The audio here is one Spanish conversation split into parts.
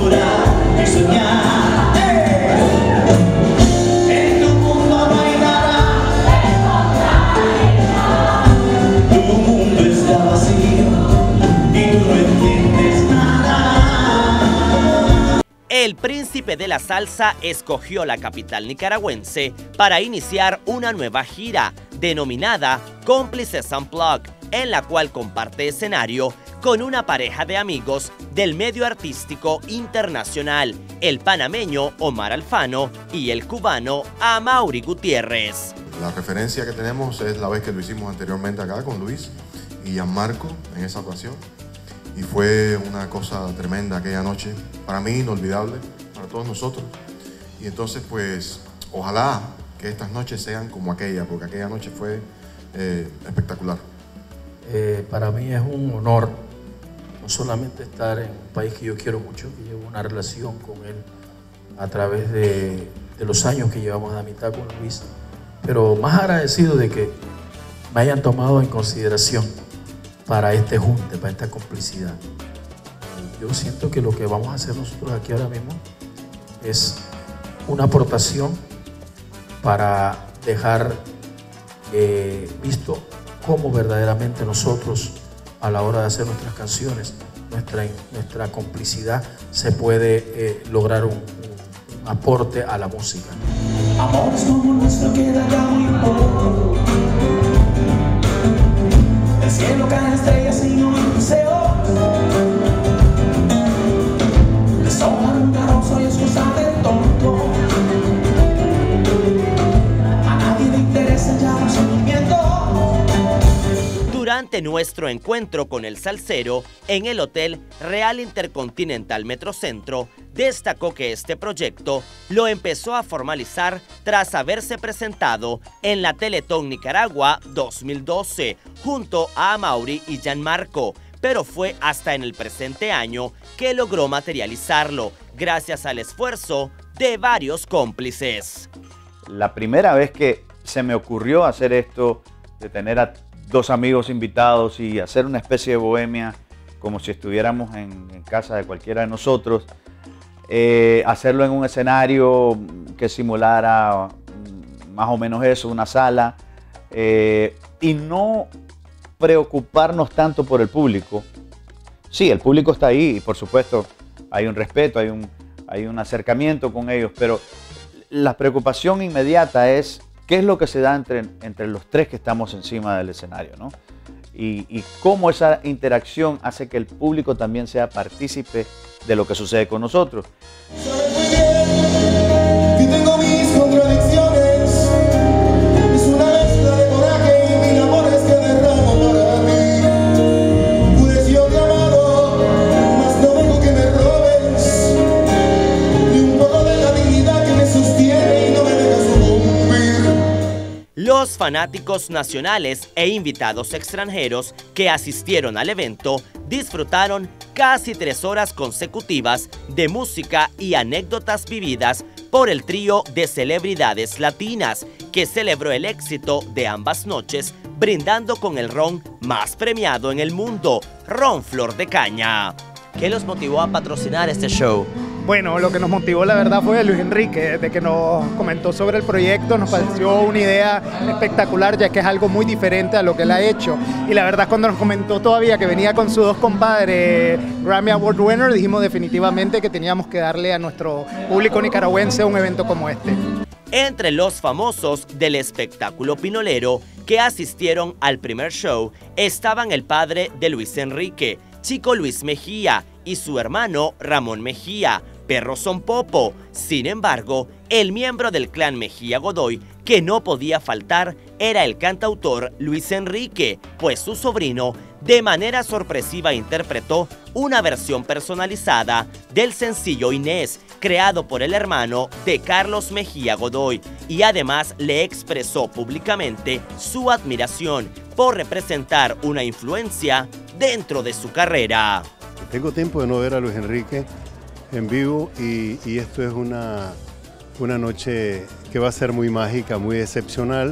llorar y soñar. En tu mundo no hay nada, tu mundo está vacío y tú no entiendes nada. El príncipe de la salsa escogió la capital nicaragüense para iniciar una nueva gira denominada Cómplices Unplugged, en la cual comparte escenario con una pareja de amigos del medio artístico internacional, el panameño Omar Alfano y el cubano Amaury Gutiérrez. La referencia que tenemos es la vez que lo hicimos anteriormente acá con Luis y Gianmarco en esa ocasión. Y fue una cosa tremenda aquella noche, para mí inolvidable, para todos nosotros. Y entonces pues ojalá que estas noches sean como aquella, porque aquella noche fue espectacular. Para mí es un honor no solamente estar en un país que yo quiero mucho, que llevo una relación con él a través de los años que llevamos de amistad con Luis, pero más agradecido de que me hayan tomado en consideración para este junte, para esta complicidad. Yo siento que lo que vamos a hacer nosotros aquí ahora mismo es una aportación para dejar visto cómo verdaderamente nosotros a la hora de hacer nuestras canciones, nuestra complicidad se puede lograr un aporte a la música. Amores como el nuestro queda ya muy poco. El cielo cae estrellas y no hay deseos. Deshojar un carrozo y es cosa de tonto. A nadie le interesa ya los sentimientos. Durante nuestro encuentro con el salsero en el Hotel Real Intercontinental Metrocentro, destacó que este proyecto lo empezó a formalizar tras haberse presentado en la Teletón Nicaragua 2012 junto a Amaury y Gianmarco, pero fue hasta en el presente año que logró materializarlo, gracias al esfuerzo de varios cómplices. La primera vez que se me ocurrió hacer esto, de tener a dos amigos invitados y hacer una especie de bohemia como si estuviéramos en casa de cualquiera de nosotros, hacerlo en un escenario que simulara más o menos eso, una sala, y no preocuparnos tanto por el público. Sí, el público está ahí y por supuesto hay un respeto, hay un acercamiento con ellos, pero la preocupación inmediata es qué es lo que se da entre los tres que estamos encima del escenario, ¿no? Y cómo esa interacción hace que el público también sea partícipe de lo que sucede con nosotros. Sabes muy bien que tengo mis contradicciones. Es una mezcla de coraje y mil amores que derramo para ti. Pues yo te he amado, mas no vengo que me robes ni un poco de la dignidad que me sostiene y no me deja sucumbir. Los fanáticos nacionales e invitados extranjeros que asistieron al evento disfrutaron casi 3 horas consecutivas de música y anécdotas vividas por el trío de celebridades latinas que celebró el éxito de ambas noches brindando con el ron más premiado en el mundo, Ron Flor de Caña. ¿Qué los motivó a patrocinar este show? Bueno, lo que nos motivó la verdad fue Luis Enrique, desde que nos comentó sobre el proyecto nos pareció una idea espectacular, ya que es algo muy diferente a lo que él ha hecho. Y la verdad cuando nos comentó todavía que venía con sus dos compadres Grammy Award winner, dijimos definitivamente que teníamos que darle a nuestro público nicaragüense un evento como este. Entre los famosos del espectáculo pinolero que asistieron al primer show estaban el padre de Luis Enrique, Chico Luis Mejía, y su hermano Ramón Mejía, Perro Son Popo. Sin embargo, el miembro del clan Mejía Godoy que no podía faltar era el cantautor Luis Enrique, pues su sobrino de manera sorpresiva interpretó una versión personalizada del sencillo Inés, creado por el hermano de Carlos Mejía Godoy, y además le expresó públicamente su admiración por representar una influencia dentro de su carrera. Tengo tiempo de no ver a Luis Enrique en vivo y esto es una noche que va a ser muy mágica, muy excepcional,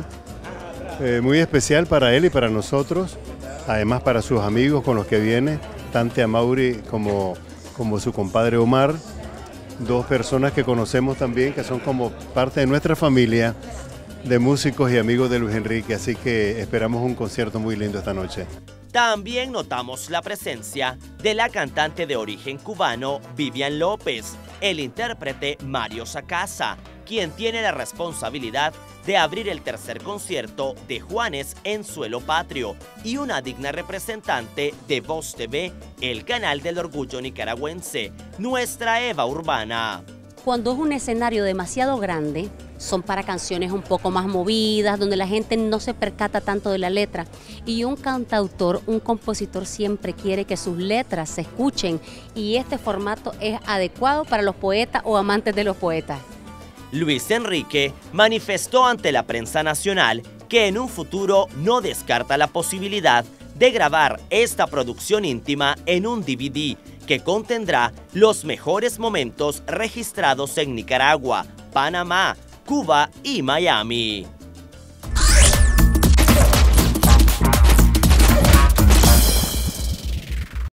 muy especial para él y para nosotros, además para sus amigos con los que viene, tanto Amaury como su compadre Omar, dos personas que conocemos también, que son como parte de nuestra familia de músicos y amigos de Luis Enrique, así que esperamos un concierto muy lindo esta noche. También notamos la presencia de la cantante de origen cubano Vivian López, el intérprete Mario Sacasa, quien tiene la responsabilidad de abrir el tercer concierto de Juanes en suelo patrio, y una digna representante de Voz TV, el canal del orgullo nicaragüense, nuestra Eva Urbana. Cuando es un escenario demasiado grande, son para canciones un poco más movidas, donde la gente no se percata tanto de la letra. Y un cantautor, un compositor siempre quiere que sus letras se escuchen, y este formato es adecuado para los poetas o amantes de los poetas. Luis Enrique manifestó ante la prensa nacional que en un futuro no descarta la posibilidad de grabar esta producción íntima en un DVD que contendrá los mejores momentos registrados en Nicaragua, Panamá, Cuba y Miami.